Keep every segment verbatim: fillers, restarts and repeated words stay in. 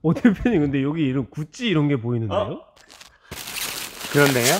어 대표님 근데 여기 이런 구찌 이런 게 보이는데요? 어? 그렇네요.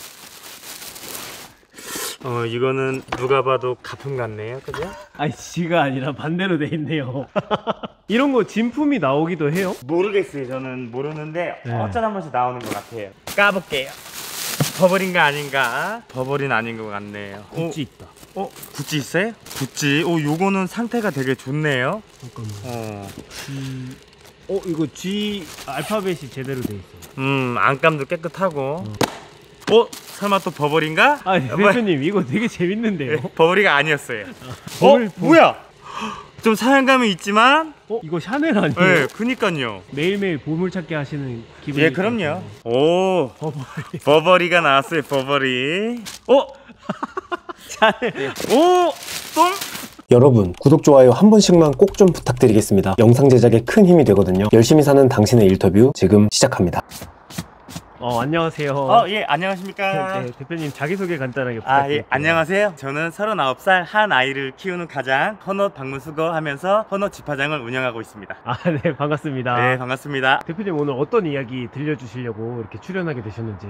어 이거는 누가 봐도 가품 같네요, 그죠? 아니 지가 아니라 반대로 돼 있네요. 이런 거 진품이 나오기도 해요? 모르겠어요. 저는 모르는데 네. 어쩌다 한 번씩 나오는 것 같아요. 까볼게요. 버버린가 아닌가? 버버린 아닌 것 같네요. 구찌 있다. 어? 구찌 있어요? 구찌. 오 요거는 상태가 되게 좋네요. 잠깐만. 어. G... 어 이거 G 알파벳이 제대로 돼 있어요. 음 안감도 깨끗하고. 어? 어? 설마 또 버버린가? 아 대표님 이거 되게 재밌는데요. 네, 버버리가 아니었어요. 아, 어? 뭘, 뭐야? 좀 사용감이 있지만 어 이거 샤넬 아니에요? 네 그니까요. 매일매일 보물찾기 하시는 기분이. 예 그럼요. 오 버버리. 버버리가 나왔어요. 버버리. 어? 샤넬. 오! 똥? 여러분 구독, 좋아요 한 번씩만 꼭 좀 부탁드리겠습니다. 영상 제작에 큰 힘이 되거든요. 열심히 사는 당신의 인터뷰 지금 시작합니다. 어 안녕하세요. 어 예 안녕하십니까. 네, 대표님 자기소개 간단하게 아 부탁드릴게요. 예 안녕하세요. 저는 서른아홉 살 한 아이를 키우는 가장 헌옷 방문수거 하면서 헌옷 집화장을 운영하고 있습니다. 아 네 반갑습니다. 네 반갑습니다. 대표님 오늘 어떤 이야기 들려주시려고 이렇게 출연하게 되셨는지.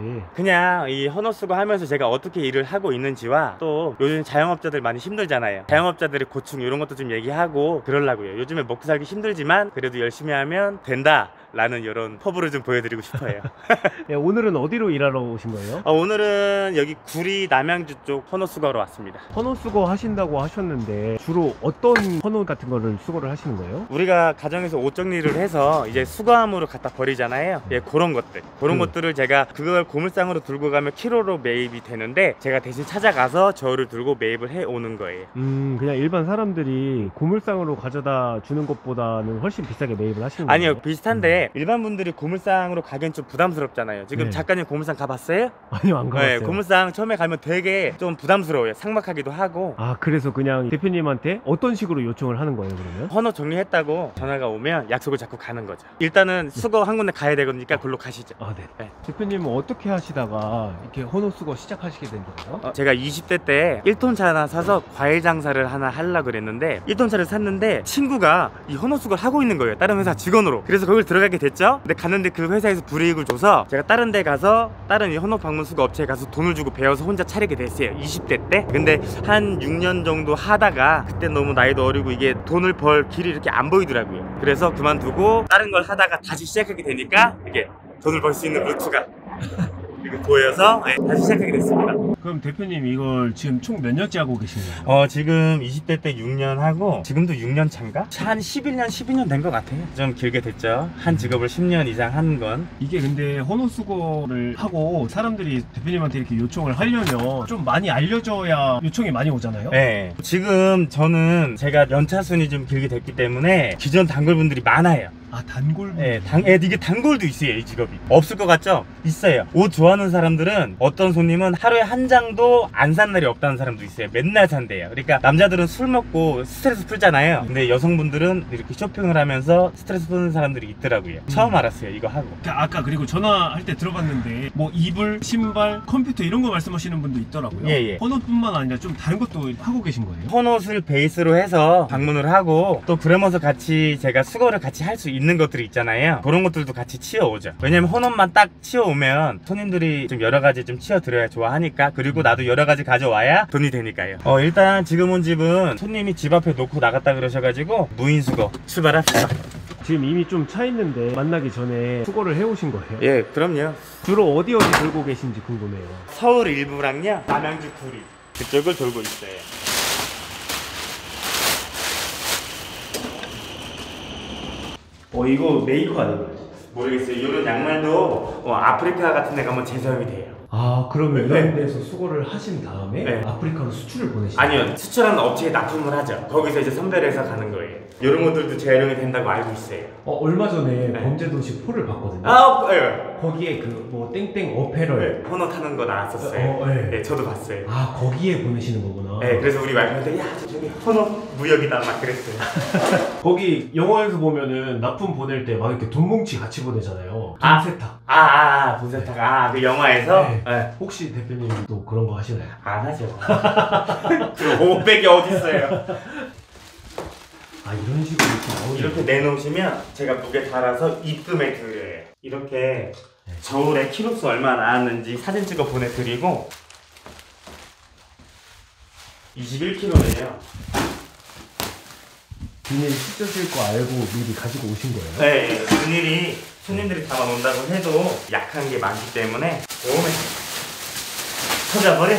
그냥 이 헌옷 수거 하면서 제가 어떻게 일을 하고 있는지와 또 요즘 자영업자들 많이 힘들잖아요. 자영업자들의 고충 이런 것도 좀 얘기하고 그러려고요. 요즘에 먹고 살기 힘들지만 그래도 열심히 하면 된다 라는 이런 포부를 좀 보여드리고 싶어요. 네, 오늘은 어디로 일하러 오신 거예요? 어, 오늘은 여기 구리 남양주 쪽 헌옷 수거로 왔습니다. 헌옷 수거 하신다고 하셨는데 주로 어떤 헌옷 같은 거를 수거를 하시는 거예요? 우리가 가정에서 옷 정리를 해서 이제 수거함으로 갖다 버리잖아요. 예, 그런 것들 그런 음. 것들을 제가 그걸 고물상으로 들고 가면 키로로 매입이 되는데 제가 대신 찾아가서 저를 들고 매입을 해 오는 거예요. 음 그냥 일반 사람들이 고물상으로 가져다 주는 것보다는 훨씬 비싸게 매입을 하시는 거예요? 아니요 비슷한데 일반 분들이 고물상으로 가기엔 좀 부담스럽잖아요. 지금 네. 작가님 고물상 가봤어요? 아니요 안 가봤어요. 네, 고물상 처음에 가면 되게 좀 부담스러워요. 삭막하기도 하고. 아 그래서 그냥 대표님한테 어떤 식으로 요청을 하는 거예요 그러면? 헌옷 정리했다고 전화가 오면 약속을 잡고 가는 거죠. 일단은 수거 한 군데 가야 되니까 글로 가시죠. 아 네. 네. 대표님은 어떻게 하시다가 이렇게 헌옷 수거 시작하시게 된 거예요? 어, 제가 이십 대 때 일 톤차 하나 사서 과일 장사를 하나 하려고 그랬는데 일 톤차를 샀는데 친구가 이 헌옷 수거를 하고 있는 거예요. 다른 회사 직원으로. 그래서 거길 들어가게 됐죠. 근데 갔는데 그 회사에서 불이익을 줘서 제가 다른 데 가서 다른 이 헌옷 방문 수거 업체에 가서 돈을 주고 배워서 혼자 차리게 됐어요. 이십 대 때. 근데 한 육 년 정도 하다가 그때 너무 나이도 어리고 이게 돈을 벌 길이 이렇게 안 보이더라고요. 그래서 그만두고 다른 걸 하다가 다시 시작하게 되니까 이게 돈을 벌 수 있는 루트가 이렇게 보여서 네, 다시 시작하게 됐습니다. 그럼 대표님 이걸 지금 총 몇 년째 하고 계신 거예요? 어 지금 이십 대 때 육 년 하고 지금도 육 년 차인가? 한 십일 년, 십이 년 된 것 같아요. 좀 길게 됐죠. 한 직업을 십 년 이상 하는 건. 이게 근데 헌옷 수거를 하고 사람들이 대표님한테 이렇게 요청을 하려면 좀 많이 알려줘야 요청이 많이 오잖아요? 네. 지금 저는 제가 연차순이 좀 길게 됐기 때문에 기존 단골분들이 많아요. 아 단골? 네, 단, 예, 이게 단골도 있어요, 이 직업이. 없을 것 같죠? 있어요. 옷 좋아하는 사람들은 어떤 손님은 하루에 한 장도 안 산 날이 없다는 사람도 있어요. 맨날 산대요. 그러니까 남자들은 술 먹고 스트레스 풀잖아요. 근데 여성분들은 이렇게 쇼핑을 하면서 스트레스 푸는 사람들이 있더라고요. 처음 알았어요, 이거 하고. 아까 그리고 전화할 때 들어봤는데 뭐 이불, 신발, 컴퓨터 이런 거 말씀하시는 분도 있더라고요. 예, 예. 헌옷뿐만 아니라 좀 다른 것도 하고 계신 거예요? 헌옷을 베이스로 해서 방문을 하고 또 그러면서 같이 제가 수거를 같이 할 수 있는 것들이 있잖아요. 그런 것들도 같이 치워오죠. 왜냐면 헌옷만 딱 치워오면 손님들이 좀 여러 가지 좀 치워드려야 좋아하니까. 그리고 나도 여러 가지 가져와야 돈이 되니까요. 어 일단 지금 온 집은 손님이 집 앞에 놓고 나갔다 그러셔가지고 무인수거 출발합시다. 지금 이미 좀 차 있는데 만나기 전에 수거를 해오신 거예요? 예 그럼요. 주로 어디 어디 돌고 계신지 궁금해요. 서울 일부랑요 남양주 구리 그쪽을 돌고 있어요. 어 이거 메이커 아닌가요? 모르겠어요. 이런 양말도 어, 아프리카 같은 데 가면 재사용이 돼요. 아 그러면 네. 이런 데서 수거를 하신 다음에 네. 아프리카로 수출을 보내시나요? 아니요, 수출하는 업체에 납품을 하죠. 거기서 이제 선별해서 가는 거예요. 이런 것들도 재활용이 된다고 알고 있어요. 어 얼마 전에 네. 범죄도시 포를 봤거든요. 아, 예. 거기에 그 뭐 땡땡 어페럴. 헌옷 하는 거 나왔었어요. 어, 네. 네, 저도 봤어요. 아 거기에 보내시는 거구나. 네, 그래서 우리 와이프한테 야, 저기 헌옷 무역이다 막 그랬어요. 거기 영화에서 보면은 납품 보낼 때 막 이렇게 돈 뭉치 같이 보내잖아요. 돈 아. 세탁. 아, 아, 아, 분세탁. 아, 그 영화에서? 네. 네. 혹시 대표님도 그런 거 하시나요? 안 하죠. 그 오백이 어딨어요. 아 이런 식으로 이렇게 나오네. 이렇게 내놓으시면 제가 무게 달아서 입금해 드려요. 이렇게 저울에 키로수 얼마 나왔는지 사진 찍어 보내드리고 이십일 킬로그램이에요. 비닐 찢어질 거 알고 미리 가지고 오신 거예요? 네, 비닐이 손님들이 담아놓는다고 해도 약한 게 많기 때문에 오면 터져버려.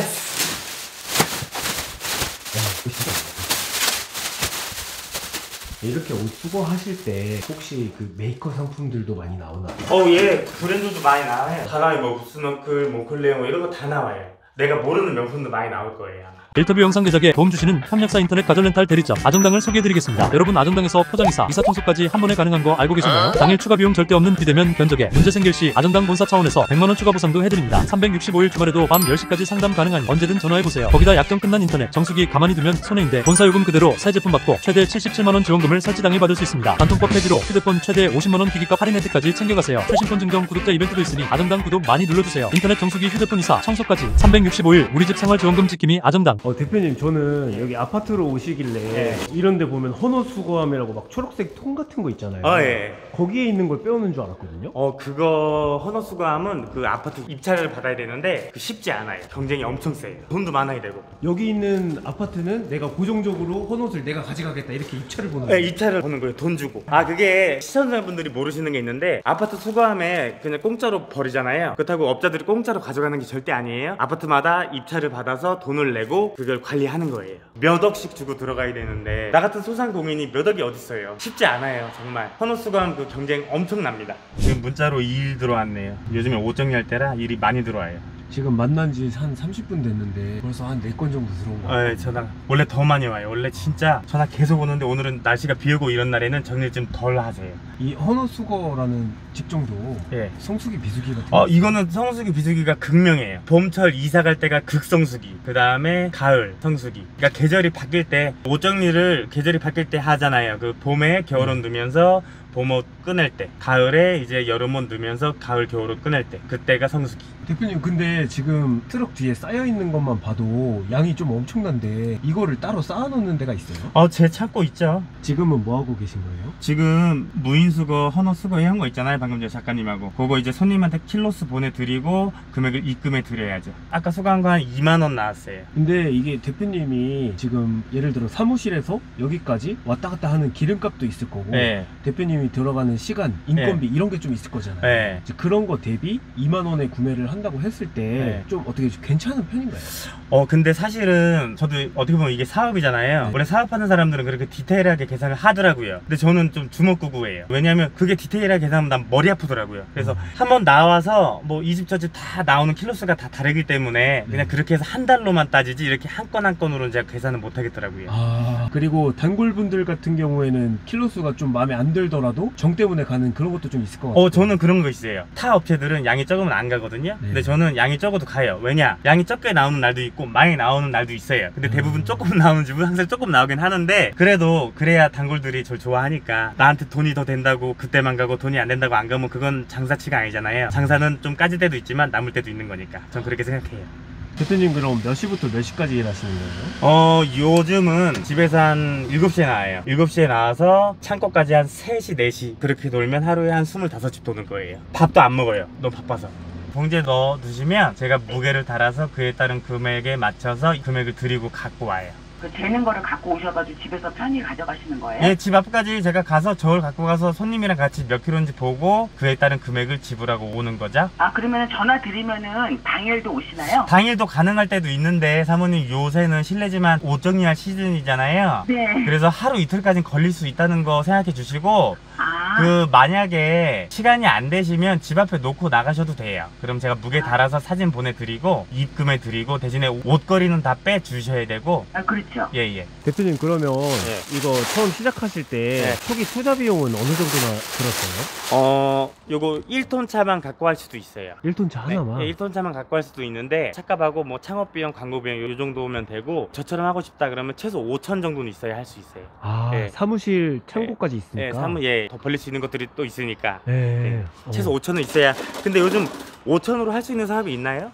이렇게 옷 수거하실 때 혹시 그 메이커 상품들도 많이 나오나요? 어, 예, 브랜드도 많이 나와요. 가방에 뭐 무스너클, 뭐 클레오 이런 거 다 나와요. 내가 모르는 명품도 많이 나올 거예요 아마. 인터뷰 영상 제작에 도움 주시는 협력사 인터넷 가전렌탈 대리점 아정당을 소개해드리겠습니다. 여러분 아정당에서 포장이사, 이사 청소까지 한 번에 가능한 거 알고 계신가요? 당일 추가 비용 절대 없는 비대면 견적에 문제 생길 시 아정당 본사 차원에서 백만 원 추가 보상도 해드립니다. 삼백육십오 일 주말에도 밤 열 시까지 상담 가능하니 언제든 전화해보세요. 거기다 약정 끝난 인터넷, 정수기 가만히 두면 손해인데 본사 요금 그대로 새 제품 받고 최대 칠십칠만 원 지원금을 설치 당일 받을 수 있습니다. 단통법 폐지로 휴대폰 최대 오십만 원 기기값 할인 혜택까지 챙겨가세요. 최신폰 증정 구독자 이벤트도 있으니 아정당 구독 많이 눌러주세요. 인터넷 정수기 휴대폰 이사 청소까지 삼백육십오 일 우리 집 생활지원금 지킴이 아정당. 어 대표님 저는 여기 아파트로 오시길래 네. 이런데 보면 헌어 수거함이라고 막 초록색 통 같은 거 있잖아요. 어, 예. 거기에 있는 걸 빼오는 줄 알았거든요. 어, 그거 헌어수거함은 그 아파트 입찰을 받아야 되는데 그 쉽지 않아요. 경쟁이 엄청 세요. 돈도 많아야 되고. 여기 있는 아파트는 내가 고정적으로 헌옷을 내가 가져가겠다 이렇게 입찰을 보는 네, 거예요. 입찰을 보는 거예요. 돈 주고. 아, 그게 시청자분들이 모르시는 게 있는데 아파트 수거함에 그냥 공짜로 버리잖아요. 그렇다고 업자들이 공짜로 가져가는 게 절대 아니에요. 아파트마다 입찰을 받아서 돈을 내고 그걸 관리하는 거예요. 몇 억씩 주고 들어가야 되는데 나 같은 소상공인이 몇 억이 어딨어요. 쉽지 않아요. 정말 헌옷수거함 그 경쟁 엄청납니다. 지금 문자로 이 일 들어왔네요. 요즘에 옷 정리할 때라 일이 많이 들어와요. 지금 만난 지 한 삼십 분 됐는데 벌써 한 네 건 정도 들어온 거 같아요. 네, 전화 원래 더 많이 와요. 원래 진짜 전화 계속 오는데 오늘은 날씨가 비 오고 이런 날에는 정리를 좀 덜 하세요. 이 헌옷 수거라는 직종도 예. 성수기 비수기 같은 어, 거 이거는 성수기 비수기가 극명해요. 봄철 이사 갈 때가 극성수기, 그 다음에 가을 성수기. 그러니까 계절이 바뀔 때 옷 정리를 계절이 바뀔 때 하잖아요. 그 봄에 겨울옷 넣으면서 봄옷 꺼낼 때, 가을에 이제 여름옷 넣으면서 가을 겨울옷 꺼낼 때, 그때가 성수기. 대표님 근데 지금 트럭 뒤에 쌓여있는 것만 봐도 양이 좀 엄청난데 이거를 따로 쌓아놓는 데가 있어요? 어, 제 찾고 있죠. 지금은 뭐하고 계신 거예요? 지금 무인수거, 헌옷수거 한 거 있잖아요. 방금 전에 작가님하고 그거 이제 손님한테 킬로수 보내드리고 금액을 입금해 드려야죠. 아까 수거한 거 한 이만 원 나왔어요. 근데 이게 대표님이 지금 예를 들어 사무실에서 여기까지 왔다 갔다 하는 기름값도 있을 거고 네. 대표님이 들어가는 시간, 인건비 이런 게 좀 있을 거잖아요. 네. 이제 그런 거 대비 이만 원에 구매를 한다고 했을 때 좀 네. 어떻게 괜찮은 편인가요? 어, 근데 사실은 저도 어떻게 보면 이게 사업이잖아요. 네. 원래 사업하는 사람들은 그렇게 디테일하게 계산을 하더라고요. 근데 저는 좀 주먹구구예요. 왜냐면 그게 디테일하게 계산하면 난 머리 아프더라고요. 그래서 한번 나와서 뭐 이 집 저 집 다 나오는 킬로수가 다 다르기 때문에 그냥 그렇게 해서 한 달로만 따지지 이렇게 한 건 한 건으로는 제가 계산을 못 하겠더라고요. 아, 그리고 단골분들 같은 경우에는 킬로수가 좀 마음에 안 들더라도 정 때문에 가는 그런 것도 좀 있을 것 같아요. 어, 저는 그런 거 있어요. 타 업체들은 양이 적으면 안 가거든요. 네. 근데 저는 양이 적어도 가요. 왜냐? 양이 적게 나오는 날도 있고 많이 나오는 날도 있어요. 근데 대부분 조금 나오는 집은 항상 조금 나오긴 하는데 그래도 그래야 단골들이 저를 좋아하니까 나한테 돈이 더 된다고 그때만 가고 돈이 안 된다고 안 가면 그건 장사치가 아니잖아요. 장사는 좀 까질 때도 있지만 남을 때도 있는 거니까 전 그렇게 생각해요. 대표님 그럼 몇 시부터 몇 시까지 일하시는 거예요? 어, 요즘은 집에서 한 일곱 시에 나와요. 일곱 시에 나와서 창고까지 한 세 시, 네 시 그렇게 돌면 하루에 한 스물다섯 집 도는 거예요. 밥도 안 먹어요. 너무 바빠서. 봉지에 넣어 두시면 제가 무게를 달아서 그에 따른 금액에 맞춰서 금액을 드리고 갖고 와요. 그 재는 거를 갖고 오셔가지고 집에서 편히 가져가시는 거예요? 예, 집 앞까지 제가 가서 저울 갖고 가서 손님이랑 같이 몇 킬로인지 보고 그에 따른 금액을 지불하고 오는 거죠. 아, 그러면 전화 드리면은 당일도 오시나요? 당일도 가능할 때도 있는데 사모님 요새는 실례지만 옷 정리할 시즌이잖아요. 네. 그래서 하루 이틀까지는 걸릴 수 있다는 거 생각해 주시고 아, 그 만약에 시간이 안 되시면 집 앞에 놓고 나가셔도 돼요. 그럼 제가 무게 달아서 사진 보내드리고 입금해 드리고 대신에 옷걸이는 다 빼주셔야 되고. 아, 그렇죠. 예예. 대표님 그러면 네. 이거 처음 시작하실 때 네. 초기 투자 비용은 어느 정도나 들었어요? 어, 요거 일 톤 차만 갖고 할 수도 있어요. 일 톤 차 하나만? 네, 일 톤 차만 갖고 할 수도 있는데 차값하고 뭐 창업 비용, 광고 비용 요 정도면 되고 저처럼 하고 싶다 그러면 최소 오천 정도는 있어야 할 수 있어요. 아, 네. 사무실 창고까지 있으니까. 예, 사무 예, 더 벌릴 수 있는 것들이 또 있으니까. 네. 네. 어. 최소 오천은 있어야. 근데 요즘 오천으로 할 수 있는 사업이 있나요?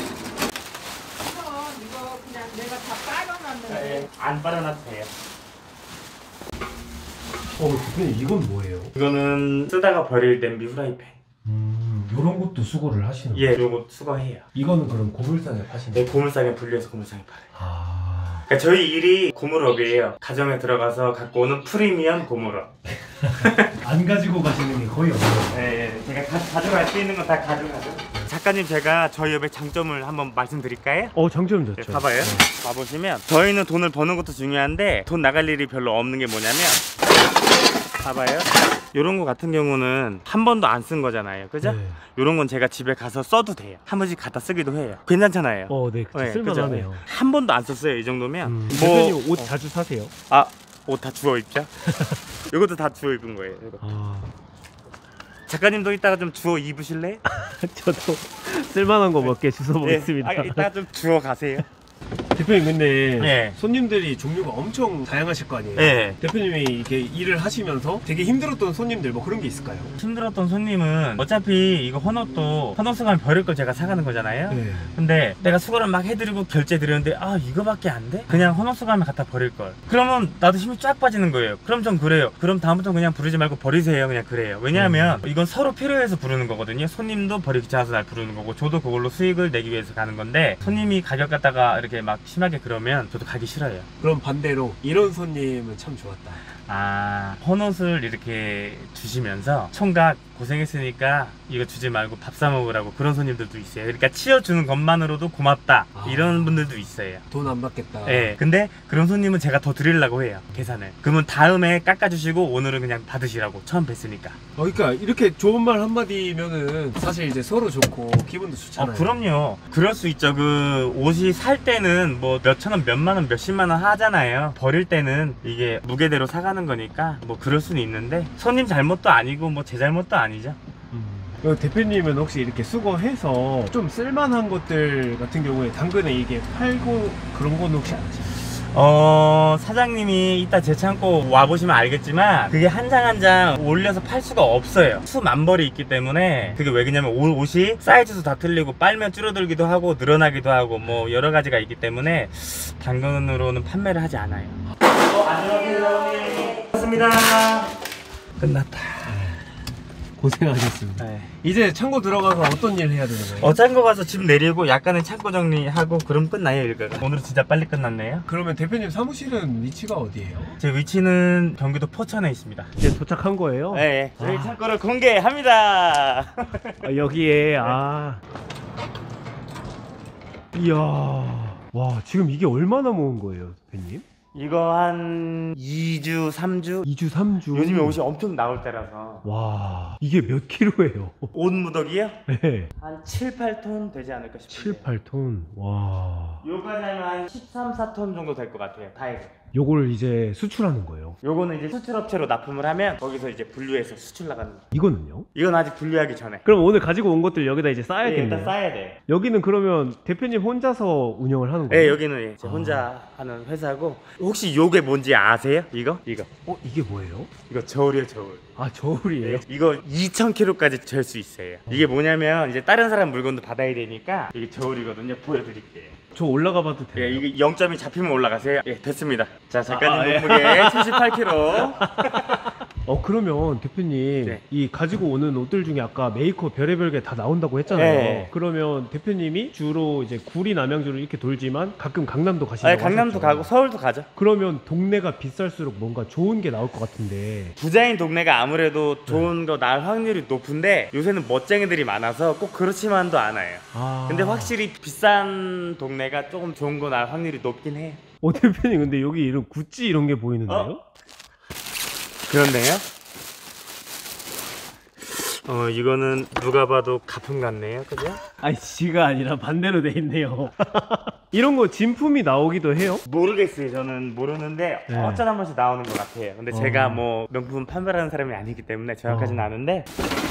이거 그냥 내가 다 빨아놨는데 안 빨아놔도 돼요. 어, 대표님 이건 뭐예요? 이거는 쓰다가 버릴 냄비 후라이팬. 음, 요런 것도 수거를 하시는 예, 거예요? 요거 수거해요. 이거는 그럼 고물상에 파시는 네, 거예요? 고물상에 분리해서 고물상에 팔아요. 아... 그러니까 저희 일이 고물업이에요. 가정에 들어가서 갖고 오는 프리미엄 고물업. 안 가지고 가시는 게 거의 없네요. 네, 제가 가, 가져갈 수 있는 건 다 가져가죠. 작가님, 제가 저희 업의 장점을 한번 말씀드릴까요? 어, 장점 네, 좋죠. 봐봐요. 봐보시면 저희는 돈을 버는 것도 중요한데 돈 나갈 일이 별로 없는 게 뭐냐면, 봐봐요. 요런 거 같은 경우는 한 번도 안 쓴 거잖아요, 그죠? 네. 요런 건 제가 집에 가서 써도 돼요. 한 번씩 갖다 쓰기도 해요. 괜찮잖아요. 어, 네, 그쵸. 네, 쓸만하네요. 그죠? 한 번도 안 썼어요, 이 정도면. 음, 뭐 대표님 옷 자주 사세요? 아, 옷 다 주워 입죠? 요것도 다 주워 입은 거예요. 이거. 아... 작가님도 이따가 좀 주워 입으실래요? 저도 쓸만한 거 몇 개 주워 보겠습니다. 네, 아, 이따가 좀 주워 가세요. 대표님 근데 네. 손님들이 종류가 엄청 다양하실 거 아니에요? 네. 대표님이 이렇게 일을 하시면서 되게 힘들었던 손님들 뭐 그런 게 있을까요? 힘들었던 손님은 어차피 이거 헌옷도 헌옷 쓰면 버릴 걸 제가 사가는 거잖아요. 네. 근데 내가 수거를 막 해드리고 결제 드렸는데 아 이거밖에 안 돼? 그냥 헌옷 수거하면 갖다 버릴 걸. 그러면 나도 힘이 쫙 빠지는 거예요. 그럼 전 그래요. 그럼 다음부터 그냥 부르지 말고 버리세요. 그냥 그래요. 왜냐하면 이건 서로 필요해서 부르는 거거든요. 손님도 버리기 귀찮아서 날 부르는 거고 저도 그걸로 수익을 내기 위해서 가는 건데 손님이 가격 갖다가 이렇게 막 심하게 그러면 저도 가기 싫어요. 그럼 반대로 이런 손님은 참 좋았다. 아, 헌옷을 이렇게 주시면서 총각 고생했으니까 이거 주지 말고 밥 사 먹으라고 그런 손님들도 있어요. 그러니까 치워주는 것만으로도 고맙다 아. 이런 분들도 있어요. 돈 안 받겠다. 네, 근데 그런 손님은 제가 더 드리려고 해요, 계산을. 그러면 다음에 깎아주시고 오늘은 그냥 받으시라고, 처음 뵀으니까. 어, 그러니까 이렇게 좋은 말 한마디면은 사실 이제 서로 좋고 기분도 어, 좋잖아요. 그럼요. 그럴 수 있죠. 그 옷이 살 때는 뭐 몇천 원, 몇만 원, 몇십만 원 하잖아요. 버릴 때는 이게 무게대로 사가는 거니까 뭐 그럴 수는 있는데 손님 잘못도 아니고 뭐 제 잘못도 아니죠. 음. 그 대표님은 혹시 이렇게 수거해서 좀 쓸만한 것들 같은 경우에 당근에 이게 팔고 그런 건 혹시 안 하시나요? 어, 사장님이 이따 제 창고 와보시면 알겠지만 그게 한 장 한 장 올려서 팔 수가 없어요. 수만 벌이 있기 때문에. 그게 왜 그러냐면 옷, 옷이 사이즈도 다 틀리고 빨면 줄어들기도 하고 늘어나기도 하고 뭐 여러 가지가 있기 때문에 당근으로는 판매를 하지 않아요. 어, 안녕하세요. 반갑습니다. 끝났다. 고생하셨습니다. 네. 이제 창고 들어가서 어떤 일 해야 되는 거예요? 어, 창고 가서 집 내리고 약간은 창고 정리하고 그럼 끝나요, 일과가. 오늘은 진짜 빨리 끝났네요. 그러면 대표님 사무실은 위치가 어디예요? 제 위치는 경기도 포천에 있습니다. 이제 도착한 거예요? 네, 저희 아. 창고를 공개합니다. 아, 여기에 아 이야 와 지금 이게 얼마나 모은 거예요 대표님? 이거 한 이 주, 삼 주? 이 주 삼 주 요즘에 옷이 엄청 나올 때라서. 와 이게 몇 킬로예요? 옷 무더기요? 네 한 칠, 팔 톤 되지 않을까 싶어요. 칠, 팔 톤 와 요까지 하면 한 십삼, 사 톤 정도 될 것 같아요, 다 해서. 요걸 이제 수출하는 거예요. 요거는 이제 수출업체로 납품을 하면 거기서 이제 분류해서 수출 나가는 거. 이거는요? 이건 아직 분류하기 전에. 그럼 오늘 가지고 온 것들 여기다 이제 예, 쌓아야겠네요. 일단 싸야 돼. 여기는 그러면 대표님 혼자서 운영을 하는 거예요? 네, 여기는 제 혼자 하는 회사고. 혹시 요게 뭔지 아세요? 이거? 이거. 어 이게 뭐예요? 이거 저울이에요, 저울. 아 저울이에요? 이거 이천 킬로그램까지 잴 수 있어요. 이게 뭐냐면 이제 다른 사람 물건도 받아야 되니까 이게 저울이거든요. 보여드릴게요. 저 올라가 봐도 돼요? 예, 이게 영 점이 잡히면 올라가세요. 예, 됐습니다. 자, 작가님 아, 아, 예. 몸무게 칠십팔 킬로그램. 어 그러면 대표님 네. 이 가지고 오는 옷들 중에 아까 메이커 별의별 게 다 나온다고 했잖아요. 네. 그러면 대표님이 주로 이제 구리 남양주를 이렇게 돌지만 가끔 강남도 가신다고 아, 강남도 하셨죠? 가고 서울도 가죠. 그러면 동네가 비쌀수록 뭔가 좋은 게 나올 것 같은데 부자인 동네가 아무래도 좋은 거 나을 확률이 높은데 요새는 멋쟁이들이 많아서 꼭 그렇지만도 않아요. 아... 근데 확실히 비싼 동네가 조금 좋은 거 나을 확률이 높긴 해요. 어 대표님 근데 여기 이런 구찌 이런 게 보이는데요? 어? 그런데요? 어, 이거는 누가 봐도 가품 같네요, 그죠? 아니 지가 아니라 반대로 돼 있네요. 이런 거 진품이 나오기도 해요? 모르겠어요. 저는 모르는데 네. 어쩌다 한 번씩 나오는 것 같아요. 근데 어. 제가 뭐 명품 판매하는 사람이 아니기 때문에 정확하진 어. 않은데.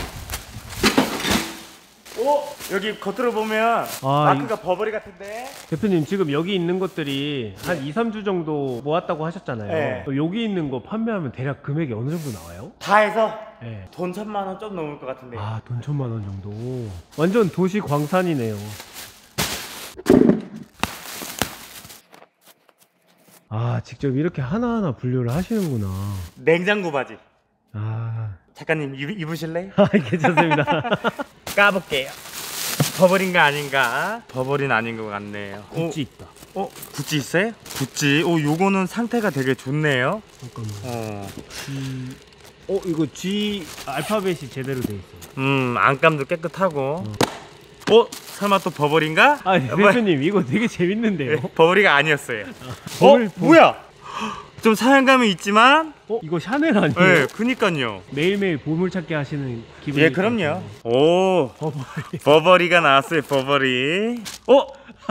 오! 여기 겉으로 보면 아, 마크가 버버리 같은데? 대표님 지금 여기 있는 것들이 한 이, 삼 주 정도 모았다고 하셨잖아요. 네. 어, 여기 있는 거 판매하면 대략 금액이 어느 정도 나와요? 다 해서 네. 돈 천만 원 좀 넘을 것 같은데. 아, 돈 천만 원 정도. 완전 도시 광산이네요. 아, 직접 이렇게 하나하나 분류를 하시는구나. 냉장고 바지. 아, 작가님 입, 입으실래요? 아 괜찮습니다. 까볼게요. 버버린가 아닌가? 버버린 아닌 것 같네요. 구찌 있다. 어? 어? 구찌 있어요? 구찌. 오, 요거는 상태가 되게 좋네요. 잠깐만. 어. G... 어 이거 G 알파벳이 제대로 돼 있어요. 음, 안감도 깨끗하고. 어? 설마 또 버버린가? 아 대표님 이거 되게 재밌는데요. 네, 버버리가 아니었어요. 버블, 어? 뭐야? 좀 사용감이 있지만. 어 이거 샤넬 아니에요? 네, 그니까요. 매일매일 보물찾기 하시는 기분이. 예, 그럼요. 오, 버버리. 버버리가 나왔어요. 버버리. 어?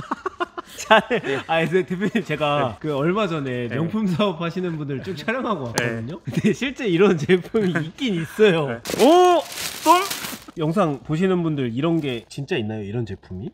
샤넬. 아 대표님 제가 그 얼마 전에 명품 사업 하시는 분들 쭉 촬영하고 왔거든요. 근데 실제 이런 제품이 있긴 있어요. 오, 똥? 영상 보시는 분들 이런 게 진짜 있나요? 이런 제품이?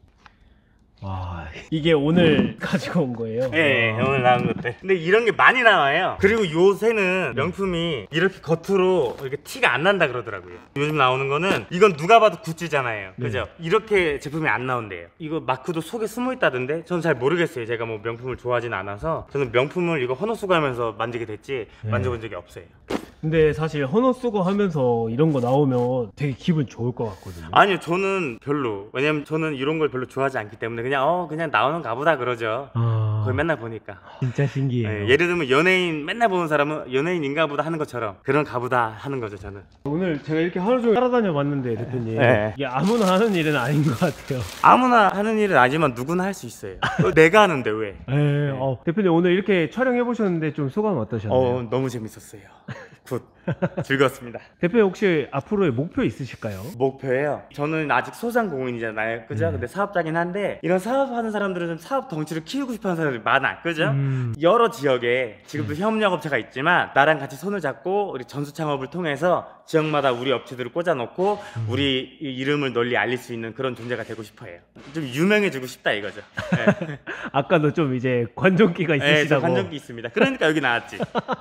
와, 이게 오늘 가지고 온 거예요. 네, 와. 오늘 나온 것들. 근데 이런 게 많이 나와요. 그리고 요새는 명품이 이렇게 겉으로 이렇게 티가 안 난다 그러더라고요. 요즘 나오는 거는 이건 누가 봐도 구찌잖아요. 네. 그죠? 이렇게 제품이 안 나온대요. 이거 마크도 속에 숨어 있다던데 저는 잘 모르겠어요. 제가 뭐 명품을 좋아하진 않아서. 저는 명품을 이거 헌옷수거하면서 만지게 됐지 네. 만져본 적이 없어요. 근데 사실 헌옷 쓰고 하면서 이런 거 나오면 되게 기분 좋을 것 같거든요. 아니요, 저는 별로. 왜냐면 저는 이런 걸 별로 좋아하지 않기 때문에 그냥 어 그냥 나오는가 보다 그러죠. 아, 그걸 맨날 보니까. 진짜 신기해요. 네, 예를 들면 연예인 맨날 보는 사람은 연예인인가 보다 하는 것처럼 그런 가보다 하는 거죠, 저는. 오늘 제가 이렇게 하루 종일 따라다녀 봤는데 대표님 네. 이게 아무나 하는 일은 아닌 것 같아요. 아무나 하는 일은 아니지만 누구나 할 수 있어요. 어, 내가 하는데 왜? 네. 어, 대표님 오늘 이렇게 촬영해 보셨는데 좀 소감 어떠셨나요? 어, 너무 재밌었어요. 굿. 즐거웠습니다. 대표님 혹시 앞으로의 목표 있으실까요? 목표예요. 저는 아직 소상공인이잖아요, 그죠? 음. 근데 사업자긴 한데 이런 사업하는 사람들은 좀 사업 덩치를 키우고 싶어하는 사람들이 많아, 그죠? 음. 여러 지역에 지금도 협력업체가 있지만 나랑 같이 손을 잡고 우리 전수 창업을 통해서 지역마다 우리 업체들을 꽂아놓고 음. 우리 이 이름을 널리 알릴 수 있는 그런 존재가 되고 싶어요. 좀 유명해지고 싶다 이거죠. 네. 아까도 좀 이제 관종기가 네, 저 있으시다고. 관전기 있습니다. 그러니까 여기 나왔지.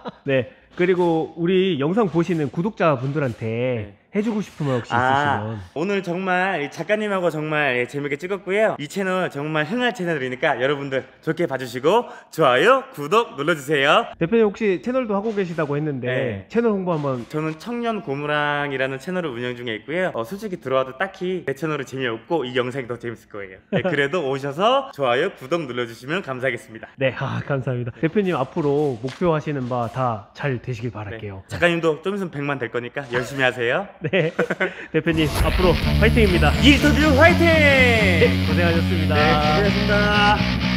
네. 그리고 우리 영상 보시는 구독자분들한테 네. 해주고 싶은 말 혹시 아, 있으시면. 오늘 정말 이 작가님하고 정말 예, 재밌게 찍었고요. 이 채널 정말 흥할 채널이니까 여러분들 좋게 봐주시고 좋아요, 구독 눌러주세요. 대표님 혹시 채널도 하고 계시다고 했는데 네. 채널 홍보 한번. 저는 청년 고무랑이라는 채널을 운영 중에 있고요. 어, 솔직히 들어와도 딱히 내 채널은 재미없고 이 영상이 더 재밌을 거예요. 네, 그래도 오셔서 좋아요, 구독 눌러주시면 감사하겠습니다. 네, 아, 감사합니다. 대표님 앞으로 목표하시는 바 다 잘 되시길 네. 바랄게요. 작가님도 좀 있으면 백만 될 거니까 열심히 하세요. 네, 대표님 앞으로 화이팅입니다. 인터뷰 화이팅! 고생하셨습니다. 네, 고생하셨습니다.